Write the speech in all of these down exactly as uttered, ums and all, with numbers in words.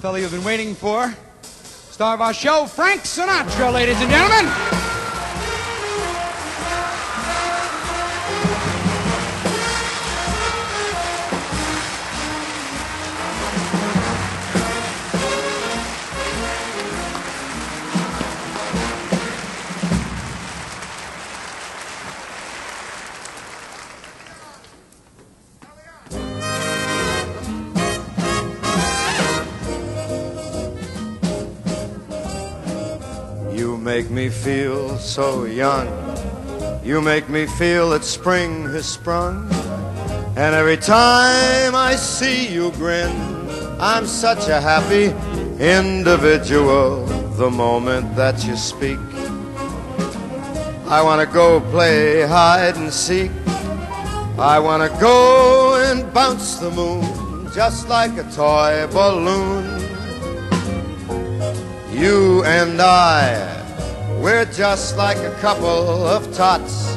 fellow you've been waiting for. Star of our show, Frank Sinatra, ladies and gentlemen. You make me feel so young. You make me feel that spring has sprung. And every time I see you grin, I'm such a happy individual. The moment that you speak, I want to go play hide and seek. I want to go and bounce the moon just like a toy balloon. You and I, we're just like a couple of tots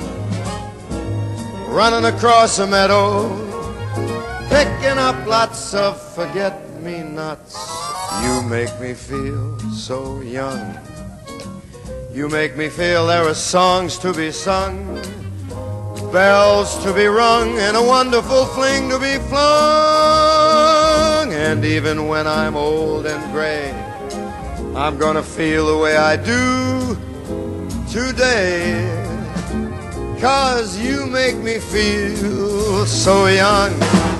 running across a meadow, picking up lots of forget-me-nots. You make me feel so young. You make me feel there are songs to be sung, bells to be rung, and a wonderful fling to be flung. And even when I'm old and gray, I'm gonna feel the way I do today, 'cause you make me feel so young.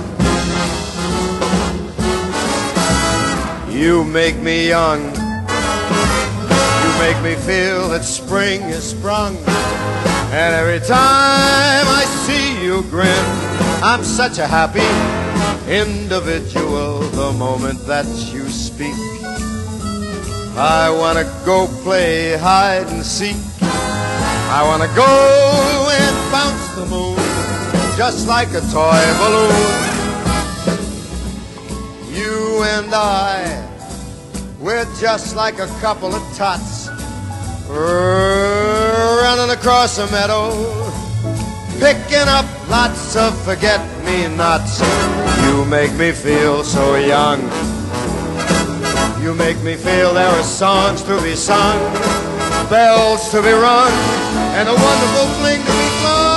You make me young. You make me feel that spring has sprung. And every time I see you grin, I'm such a happy individual. The moment that you speak, I want to go play hide and seek. I want to go and bounce the moon just like a toy balloon. You and I, we're just like a couple of tots running across a meadow, picking up lots of forget-me-nots. You make me feel so young. You make me feel there are songs to be sung, bells to be rung, and a wonderful fling to be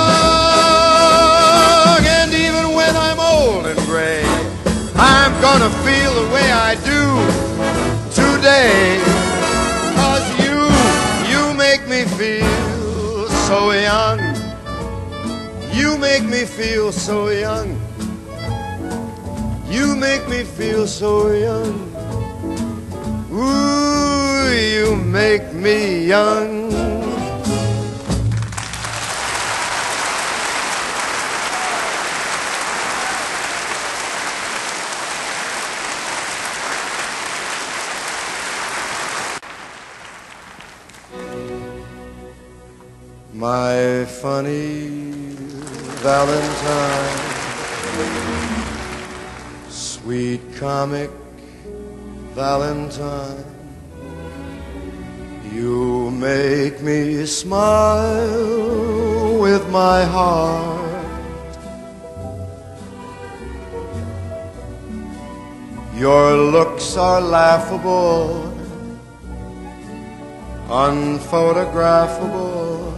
flung. And even when I'm old and gray, I'm gonna feel the way I do today, 'cause you, you make me feel so young. You make me feel so young. You make me feel so young. Ooh, you make me young. My funny Valentine, sweet comic Valentine, you make me smile with my heart. Your looks are laughable, unphotographable,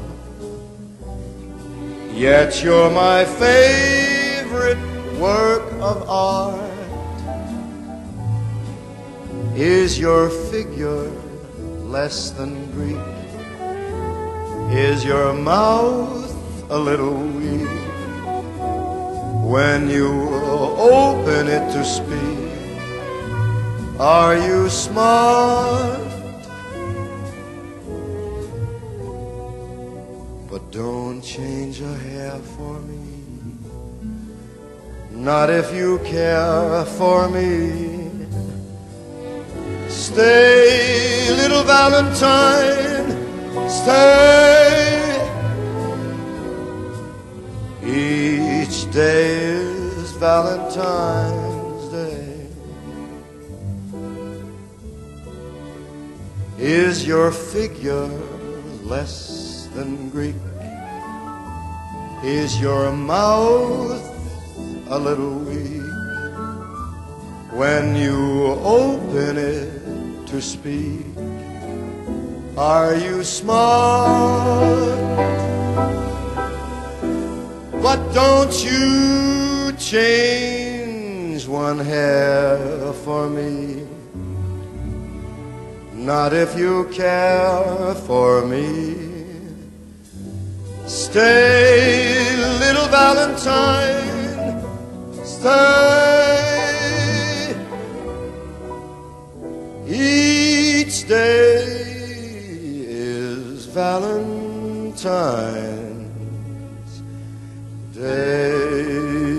yet you're my favorite work of art. Is your figure less than Greek? Is your mouth a little weak when you open it to speak? Are you smart? But don't change a hair for me, not if you care for me. Stay, little Valentine, stay. Each day is Valentine's Day. Is your figure less than Greek? Is your mouth a little weak when you open it to speak. Are you smart? But don't you change one hair for me. Not if you care for me. Stay, little Valentine, stay. Each day is Valentine's Day.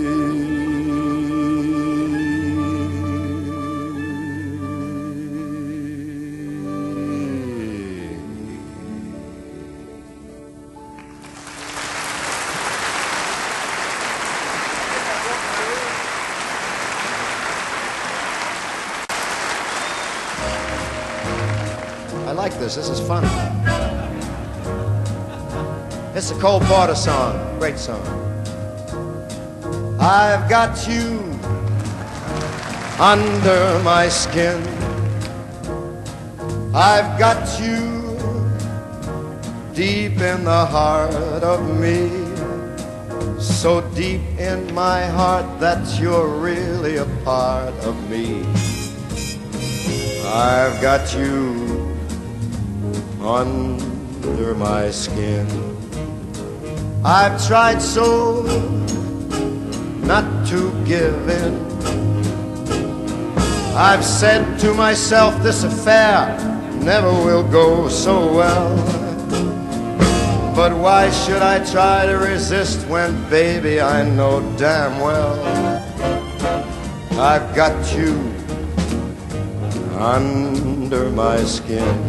I like this. This is fun. It's a Cole Porter song. Great song. I've got you under my skin. I've got you deep in the heart of me. So deep in my heart that you're really a part of me. I've got you under my skin. I've tried so not to give in. I've said to myself this affair never will go so well. But why should I try to resist when, baby, I know damn well I've got you under my skin.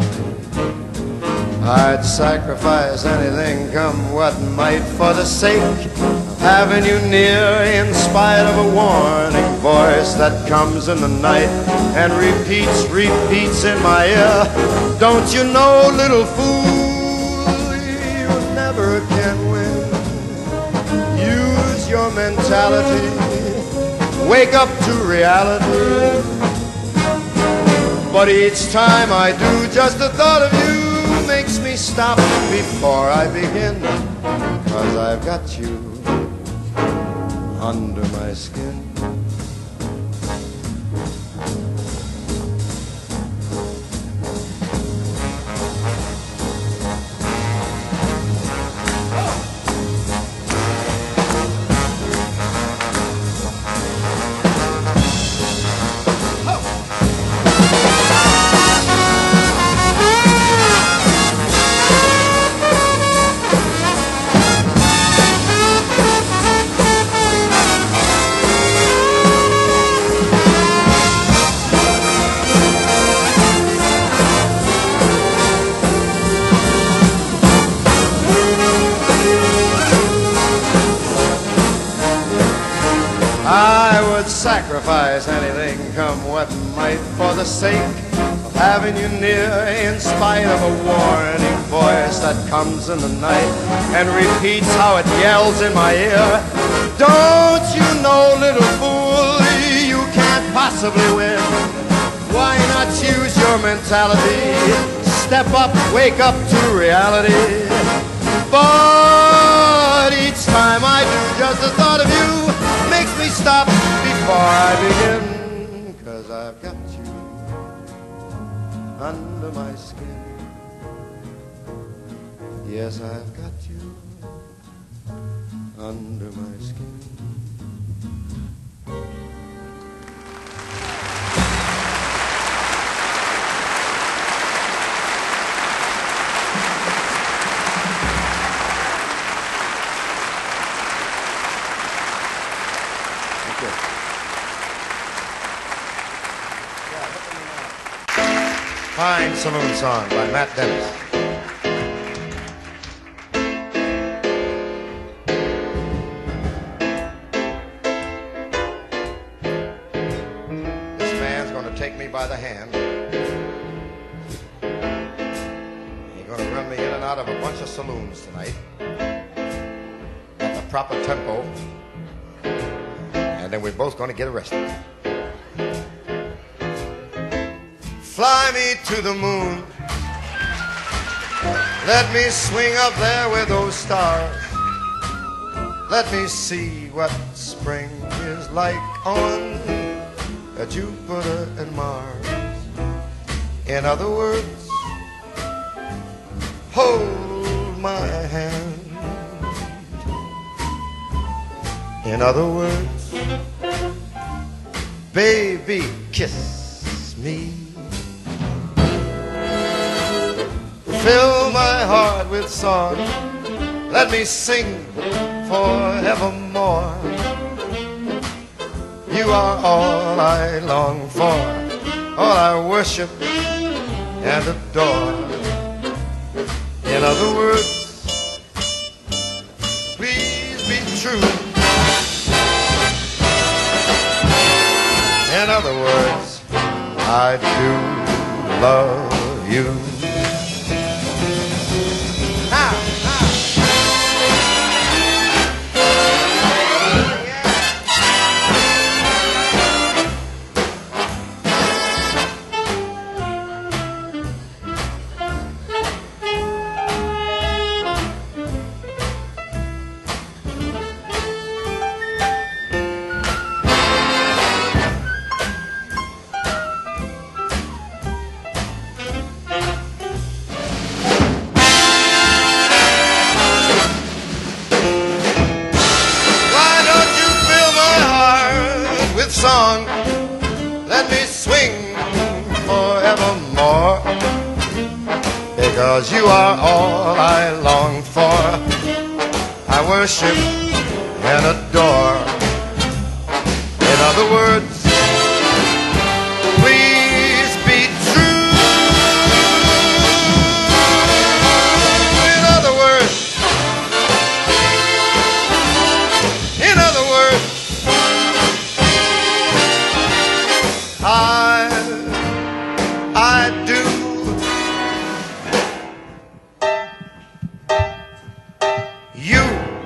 I'd sacrifice anything, come what might, for the sake of having you near, in spite of a warning voice that comes in the night and repeats, repeats in my ear. Don't you know, little fool, you never can win. Use your mentality, wake up to reality. But each time I do, just the thought of you makes me stop before I begin, 'cause I've got you under my skin. I would sacrifice anything, come what might, for the sake of having you near, in spite of a warning voice that comes in the night and repeats how it yells in my ear. Don't you know, little fool, you can't possibly win. Why not use your mentality? Step up, wake up to reality. But each time I do, just the thought of you makes me stop before I begin, 'cause I've got you under my skin. Yes, I've got you under my skin. Fine Saloon Song by Matt Dennis. This man's going to take me by the hand. He's going to run me in and out of a bunch of saloons tonight at the proper tempo, and then we're both going to get arrested. Fly me to the moon. Let me swing up there with those stars. Let me see what spring is like on Jupiter and Mars. In other words, hold my hand. In other words, baby, kiss me. Fill my heart with song. Let me sing forevermore. You are all I long for, all I worship and adore. In other words, please be true. In other words, I do love you. Song, let me swing forevermore, because you are all I long for, I worship and adore. In other words, please be true. In other words, in other words, I, I do. You.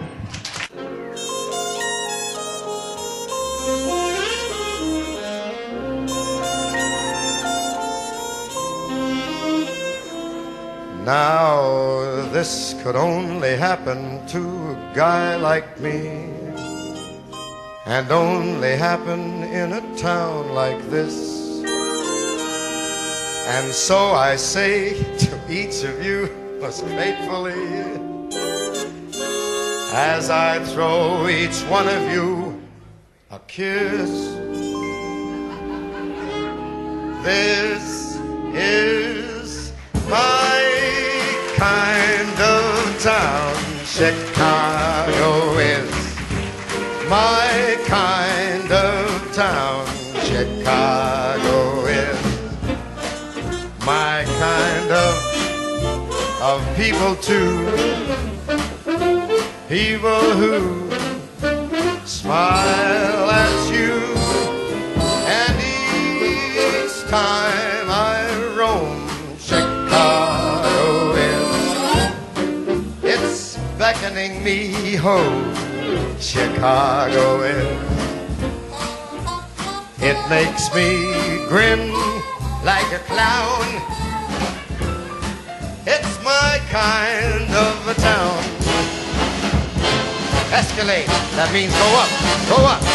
Now this could only happen to a guy like me, and only happen in a town like this. And so I say to each of you most gratefully, as I throw each one of you a kiss, this is my kind of town. Chicago is my kind of town. Chicago is my kind of of people too. People who smile at you, and each time I roam, Chicago is, it's beckoning me home. Chicago is, it makes me grin like a clown. It's my kind of a town. Escalate, that means go up, go up.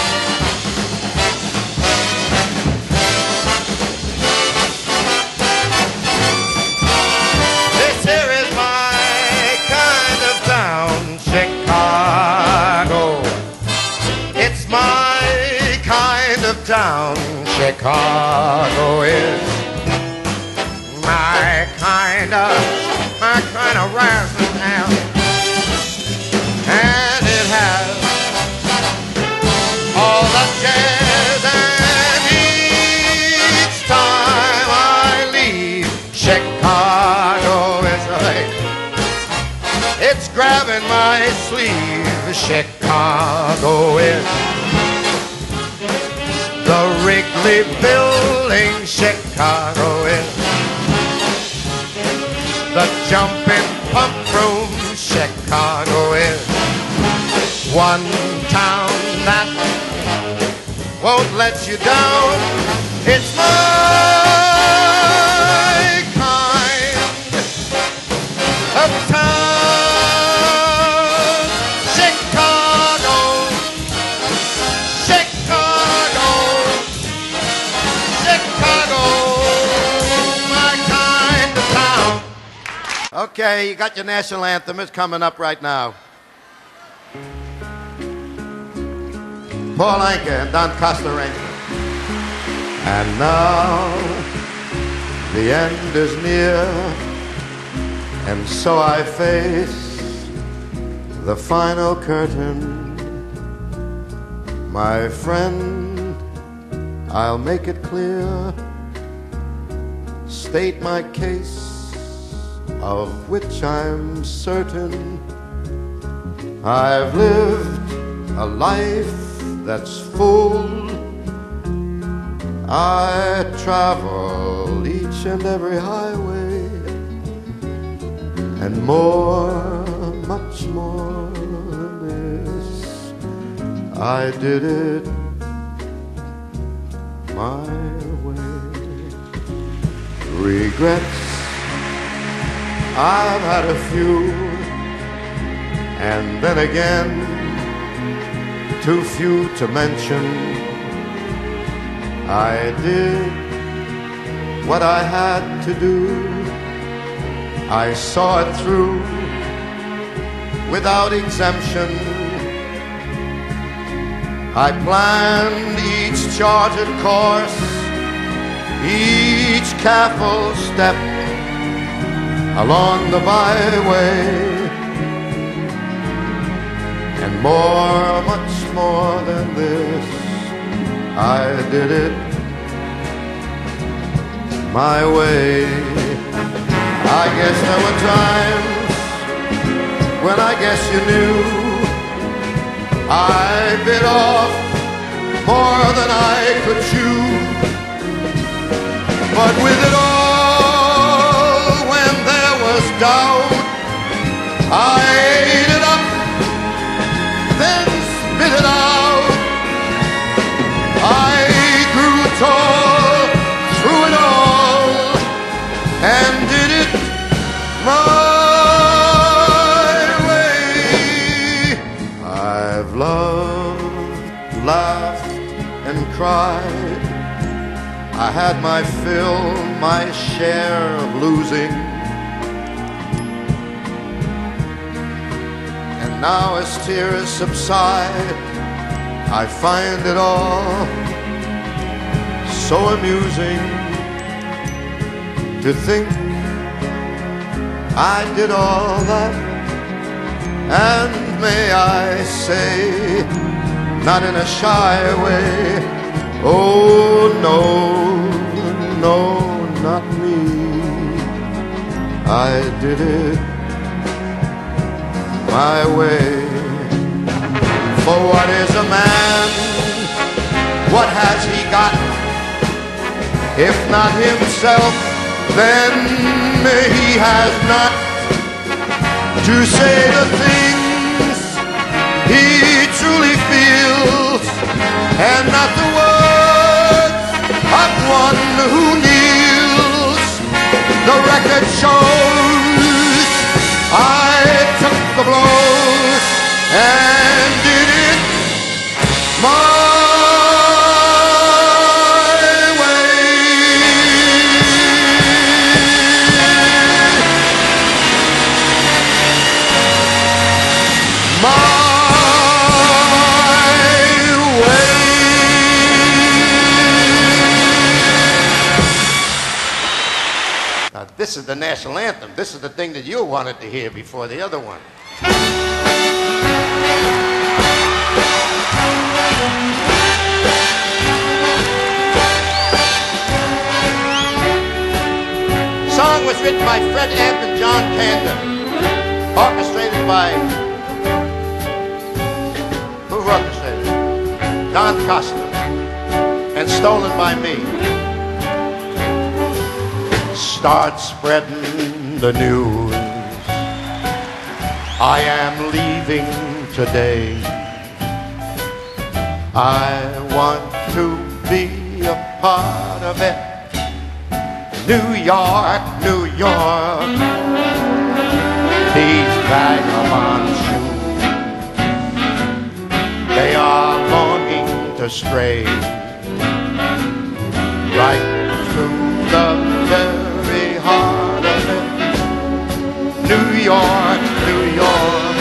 This here is my kind of town, Chicago. It's my kind of town. Chicago is my kind of, my kind of rising town. And it has all the jazz, and each time I leave, Chicago is like, it's grabbing my sleeve. Chicago is the Wrigley Building. Chicago is the jumping pump room. Chicago is one town that won't let you down. It's my kind of town. Chicago, Chicago, Chicago, my kind of town. Okay, you got your national anthem. It's coming up right now. Paul Anka and Don Costa arrangement. And now the end is near, and so I face the final curtain. My friend, I'll make it clear, state my case, of which I'm certain. I've lived a life that's full. I travel each and every highway, and more, much more than this. I did it my way. Regrets, I've had a few, and then again too few to mention. I did what I had to do. I saw it through without exemption. I planned each charted course, each careful step along the byway. And more, much more than this, I did it my way. I guess there were times when I guess you knew I bit off more than I could chew. But with it all, when there was doubt, I ate it up, then spit it out. I grew tall through it all and did it my way. I've loved, laughed, and cried. I had my fill, my share of losing. And now as tears subside, I find it all so amusing to think I did all that, and may I say, not in a shy way, oh no, no, not me. I did it my way. For what is a man? What has he got? If not himself, then he has not to say the things he truly feels, and not the words of one who kneels. The record shows I took the blows and did it my This is the national anthem. This is the thing that you wanted to hear before the other one. The song was written by Fred Amp and John Kander, orchestrated by, who orchestrated it? Don Costa, and stolen by me. Start spreading the news. I am leaving today. I want to be a part of it. New York, New York, these vagabond shoes, they are longing to stray right through the very heart of it. New York, New York,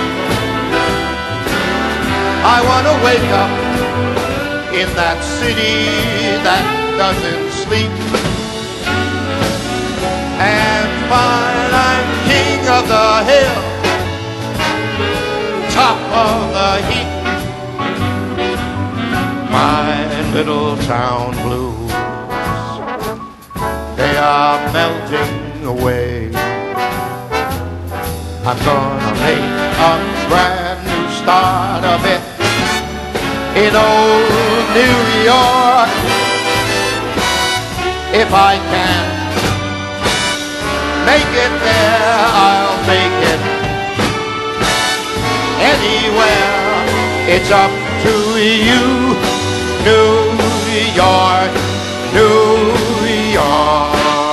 I want to wake up in that city that doesn't sleep and find I'm king of the hill, top of the heap. My little town blues, they are melting away. I'm gonna make a brand new start of it in old New York. If I can make it there, I'll make it anywhere. It's up to you, New York, New York.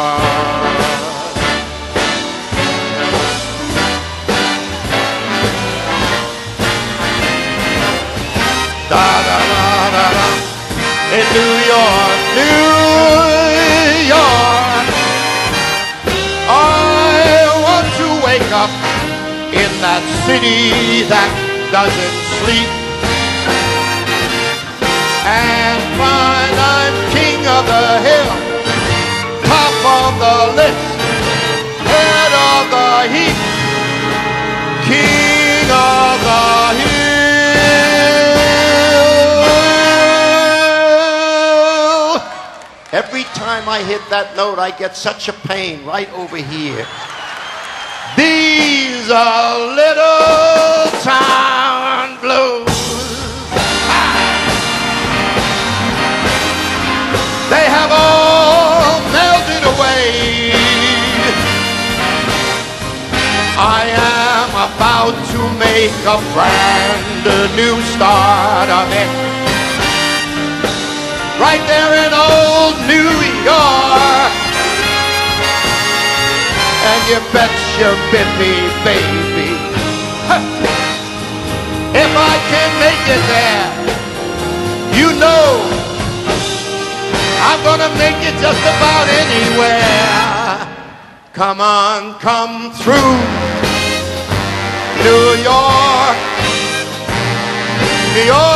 Da da da da da. In New York, New York, I want to wake up in that city that doesn't sleep and find I'm king of the hill, top of the list, head of the heap, king of the hill. Every time I hit that note, I get such a pain right over here. These are little town blues. They have all melted away. I am about to make a brand new start of it. Right there in old New York. And you bet your bippy baby, if I can make it there, you know I'm gonna make it just about anywhere. Come on, come through New York, New York.